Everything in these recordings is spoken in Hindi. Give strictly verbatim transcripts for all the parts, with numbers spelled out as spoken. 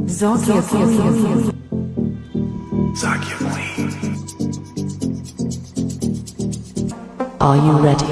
Zakia Queen. Zakia Queen. Are you ready?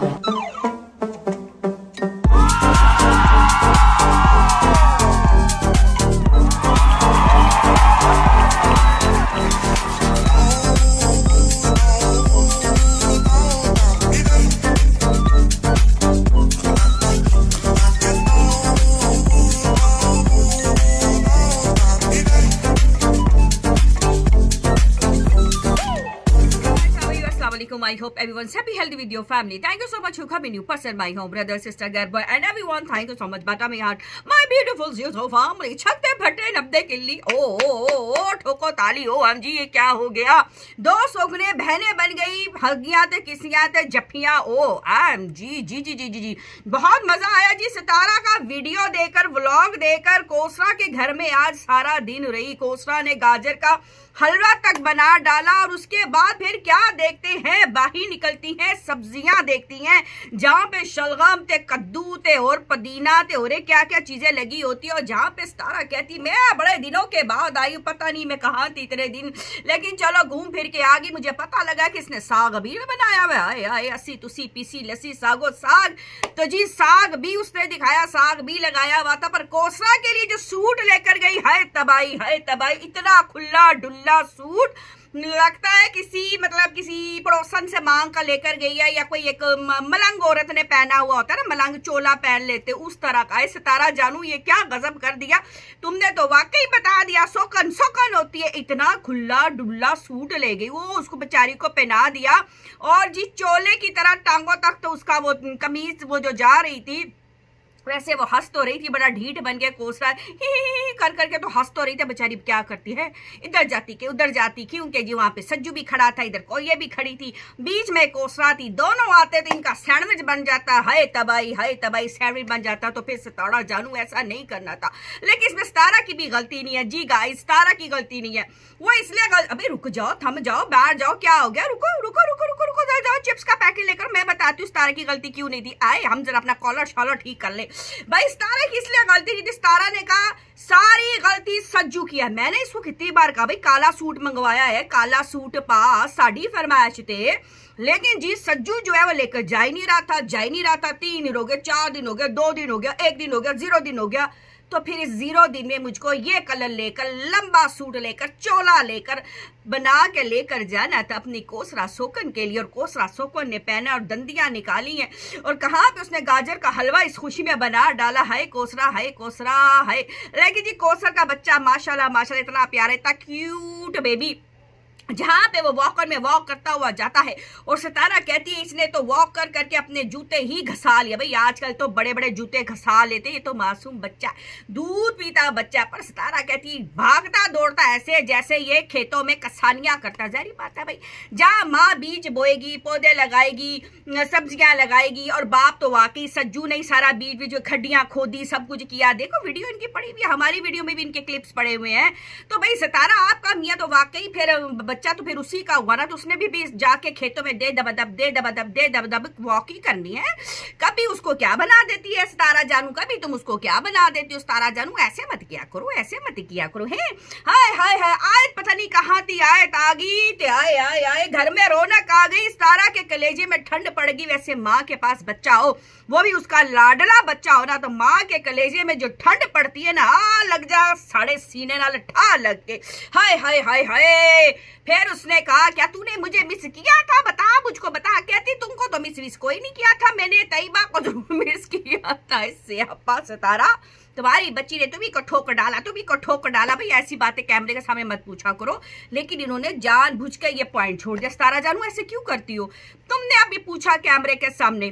I hope everyone's happy, healthy with your family. Thank you so much for coming. You person, my home brother, sister, girl, and everyone. Thank you so much. Bata me heart, my beautiful zero family. छक्के फटे नब्बे किल्ली. ओ ओ ओ ओ ठोको ताली. ओ हम जी ये क्या हो गया? दो सोगने बहनें बन गई. हगियां थे किसियां थे जफियां. ओ एम जी जी जी जी जी जी बहुत मजा आया जी. सितारा का वीडियो देखकर, व्लॉग देखकर. कोसरा के घर में आज सारा दिन रही. कोसरा ने गाजर का हलवा तक बना डाला और उसके बाद फिर क्या देखते हैं, बाही निकलती हैं, सब्जियां देखती हैं जहां पे शलगम थे, कद्दू थे और पुदीना थे और क्या क्या चीजें लगी होती है. और जहां पे सितारा कहती मैं बड़े दिनों के बाद आई हूं, पता नहीं मैं कहाँ थी इतने दिन, लेकिन चलो घूम फिर के आ गई. मुझे पता लगा कि इसने साग भी बनाया हुआ है. आए अस्सी तुसी पीसी लस्सी सागो साग. तो जी साग भी उसने दिखाया, साग भी लगाया हुआ था. पर कोसरा के लिए जो सूट लेकर गई है तबाही है तबाही. इतना खुला डुल्ला सूट लगता है किसी मतलब किसी पड़ोसन से मांग का लेकर गई है, या कोई एक मलंग औरत ने पहना हुआ होता है ना, मलंग चोला पहन लेते उस तरह का है. सितारा जानू ये क्या गजब कर दिया तुमने, तो वाकई बता दिया. सोकन सोकन होती है. इतना खुला डुल्ला सूट ले गई वो, उसको बेचारी को पहना दिया और जी चोले की तरह टांगों तक तो उसका वो कमीज वो जो जा रही थी, वैसे वो हंस तो रही थी. बड़ा ढीठ बन गया कोसरा ही ही कर करके तो हंस तो रही थी. बेचारी क्या करती है, इधर जाती के उधर जाती, क्योंकि जी वहां पे सज्जू भी खड़ा था, इधर कोई ये भी खड़ी थी, बीच में कोसरा थी. दोनों आते तो इनका सैंडविच बन जाता है तबाही है तबाही. सैंडविच बन जाता तो फिर सितारा जानू ऐसा नहीं करना था. लेकिन इसमें सितारा की भी गलती नहीं है जी गाइस, सितारा की गलती नहीं है. वो इसलिए अभी रुक जाओ, थम जाओ, बैठ जाओ, क्या हो गया, रुको रुको रुको रुको रुको जाओ जाओ चिप्स का पैकेट लेकर. मैं बताती हूँ सितारा की गलती क्यों नहीं थी. आए हम जरा अपना कॉलर शॉलर ठीक कर ले भाई. सितारा की इसलिए गलती नहीं थी, सितारा ने कहा सारी गलती सज्जू की है. मैंने इसको कितनी बार कहा भाई काला सूट मंगवाया है, काला सूट पा साड़ी फरमाइश थे, लेकिन जी सज्जू जो है वो लेकर जा ही नहीं रहा था, जा ही नहीं रहा था. तीन दिन हो गए, चार दिन हो गए, दो दिन हो गया, एक दिन हो गया, जीरो दिन हो गया. तो फिर इस जीरो दिन में मुझको ये कलर लेकर, लंबा सूट लेकर, चोला लेकर बना के लेकर जाना था अपनी कोसरा सोकन के लिए. और कोसरा सोकन ने पहना और दंदियां निकाली हैं और कहाँ पे उसने गाजर का हलवा इस खुशी में बना डाला है. कोसरा है कोसरा है. लेकिन जी कोसर का बच्चा माशाल्लाह माशाल्लाह इतना प्यारा, इतना क्यूट बेबी, जहां पे वो वॉकर में वॉक करता हुआ जाता है. और सितारा कहती है इसने तो वॉक कर करके अपने जूते ही घसा लिया. भाई आजकल तो बड़े बड़े जूते घसा लेते, ये तो मासूम बच्चा, दूध पीता बच्चा. पर सितारा कहती भागता दौड़ता ऐसे जैसे ये खेतों में कसानियां करता. जारी बात है भाई, जहां माँ बीज बोएगी, पौधे लगाएगी, सब्जियां लगाएगी, और बाप तो वाकई सज्जू ने सारा बीज बीज खड्डियां खोदी, सब कुछ किया. देखो वीडियो इनकी पड़ी हुई है, हमारी वीडियो में भी इनके क्लिप्स पड़े हुए हैं. तो भाई सितारा आपका मियाँ तो वाकई फिर बच्चा तो फिर उसी का हुआ ना, तो उसने भी, भी जाके खेतों में दे दबदब दे दबदब दे दबदब वॉक ही करनी है. कभी उसको क्या बना देती है सितारा जानू, कभी तुम उसको क्या बना देती हो सितारा जानू. ऐसे मत किया करो, ऐसे मत किया करो. है हाय हाय हाय आयत पता नहीं कहाँ थी, आयत आ गई, आए आए आए घर में रौनक आ गई. सितारा के कलेजे में ठंड पड़ गई. वैसे माँ के पास बच्चा हो, वो भी उसका लाडला बच्चा हो ना, तो माँ के कलेजे में जो ठंड पड़ती है ना, आ लग जा साढ़े सीने नाल ठा लग के. हाय हाय हाय हाय. फिर उसने कहा क्या तूने मुझे मिस किया था, बता मुझको बता. कहती तुमको तो मिस विस कोई नहीं किया था, मैंने तैयबा को जरूर मिस किया था. इससे हप्पा सितारा तुम्हारी बच्ची ने तुम्ही को ठोक डाला, तुम्ही को ठोक डाला. भाई ऐसी बातें कैमरे के सामने मत पूछा करो. लेकिन इन्होंने जानबूझ के ये पॉइंट छोड़ दिया. सितारा जानू ऐसे क्यों करती हो, तुमने अभी पूछा कैमरे के सामने.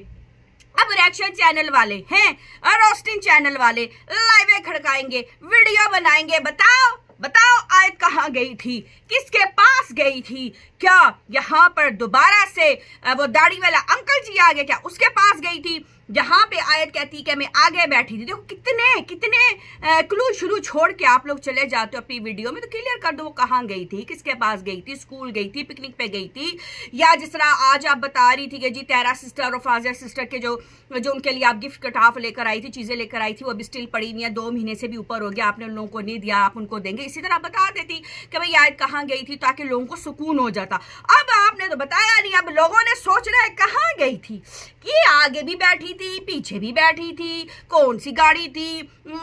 अब रिएक्शन चैनल वाले हैं, रोस्टिंग चैनल वाले लाइव खड़काएंगे, वीडियो बनाएंगे. बताओ बताओ आयत कहाँ गई थी, किसके पास गई थी? क्या यहाँ पर दोबारा से वो दाढ़ी वाला अंकल जी आ गए, क्या उसके पास गई थी? जहां पे आयत कहती कि मैं आगे बैठी थी। देखो कितने कितने क्लू शुरू छोड़ के आप लोग चले जाते हो अपनी वीडियो में, तो क्लियर कर दो वो कहाँ गई थी, किसके पास गई थी, स्कूल गई थी, पिकनिक पे गई थी, या जिस तरह आज आप बता रही थी कि जी तेरा सिस्टर और फाजर सिस्टर के जो जो उनके लिए आप गिफ्ट कटाफ लेकर आई थी, चीजें लेकर आई थी, वो अभी स्टिल पड़ी नहीं है, दो महीने से भी ऊपर हो गया, आपने उन लोगों को नहीं दिया, आप उनको देंगे। इसी तरह बता देती कि भाई आयत कहाँ गई थी, ताकि लोगों को सुकून हो जाता। अब आपने तो बताया नहीं, अब लोगों ने सोचना है कहाँ गई थी, कि आगे भी बैठी थी, पीछे भी बैठी थी, कौन सी गाड़ी थी,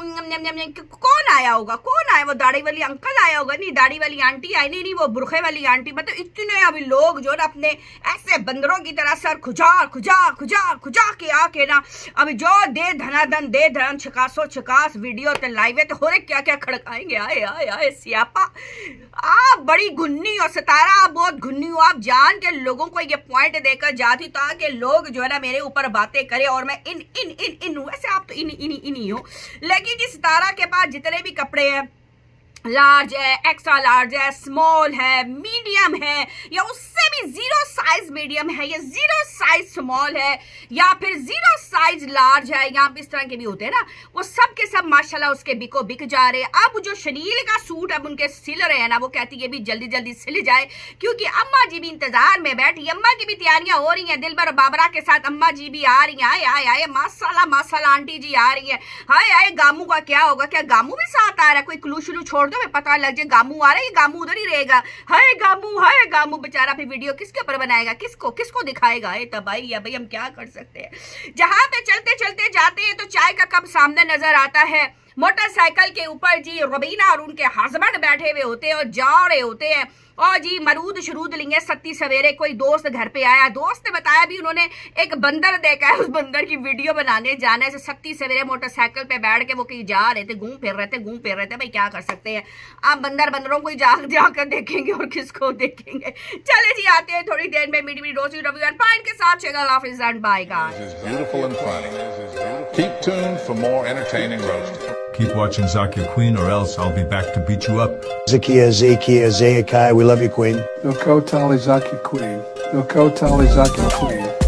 कौन आया होगा, कौन आया, वो दाढ़ी वाली अंकल आया होगा, नहीं दाढ़ी वाली आंटी आई, नहीं नहीं वो बुरखे वाली आंटी। मतलब इतने अभी लोग जो ना अपने ऐसे बंदरों की तरह सर खुजा खुजा खुजा खुजा के आके ना अभी जो दे धनाधन दे धन छकासो छकास वीडियो ते लाइव तो हो रहे क्या क्या खड़काएंगे। आए आए आए सियापा, आप बड़ी घुन्नी हो सितारा, आप बहुत घुन्नी हो, आप जान के लोगों को ये पॉइंट देकर जाती ताकि लोग जो है ना मेरे ऊपर बातें करें और मैं इन इन इन इन वैसे आप तो इन इन इन ही हो। लेकिन जिस सितारा के पास जितने भी कपड़े हैं, लार्ज है, एक्स्ट्रा लार्ज है, स्मॉल है, मीडियम है, या उससे भी जीरो साइज मीडियम है, या जीरो साइज स्मॉल है, या फिर जीरो साइज लार्ज है, यहाँ पे इस तरह के भी होते हैं ना, वो सब के सब माशाल्लाह उसके बिको बिक जा रहे हैं। अब जो शनील का सूट अब उनके सिल रहे हैं ना, वो कहती है भी जल्दी जल्दी सिल जाए, क्योंकि अम्मा जी भी इंतजार में बैठी, अम्मा की भी तैयारियां हो रही हैं, दिलबर बाबरा के साथ अम्मा जी भी आ रही हैं। आए आए आए माशाल्लाह माशाल्लाह आंटी जी आ रही है। हाय हाय गामू का क्या होगा, क्या गामू भी साथ आ रहा है? कोई क्लू शुरू छोड़ दो, पता लग जाए गामू आ रहा है, ये गामू उधर ही रहेगा। हाय गामू हाय गामू बेचारा फिर वीडियो किसके ऊपर बनाएगा, किसको किसको दिखाएगा? ये तबाही है भाई, हम क्या कर सकते हैं। जहां पे चलते चलते जाते हैं तो चाय का कप सामने नजर आता है, मोटरसाइकिल के ऊपर जी रबीना और उनके हस्बैंड बैठे हुए होते हैं और जा रहे होते हैं, और जी मरूद शरूद लेंगे सत्ती सवेरे। कोई दोस्त घर पे आया, दोस्त ने बताया भी उन्होंने एक बंदर देखा है, उस बंदर की वीडियो बनाने जाने से सत्ती सवेरे मोटरसाइकिल पे बैठ के वो कहीं जा रहे थे, घूम फिर रहे थे घूम फिर रहे थे भाई क्या कर सकते हैं, आप बंदर बंदरों को जा जाकर देखेंगे और किसको देखेंगे। चले जी आते हैं थोड़ी देर में मीठी मीठी रोजी रवि पाइन के साथ। चेगा हाफिज़ and bye guys. Beautiful and funny. Keep tuned for more entertaining roasting. Keep watching Zakia Queen or else I'll be back to beat you up. Zakia, Zakia, Zakai, we love you, Queen. Ilko Tali Zakia Queen. Ilko Tali Zakia Queen.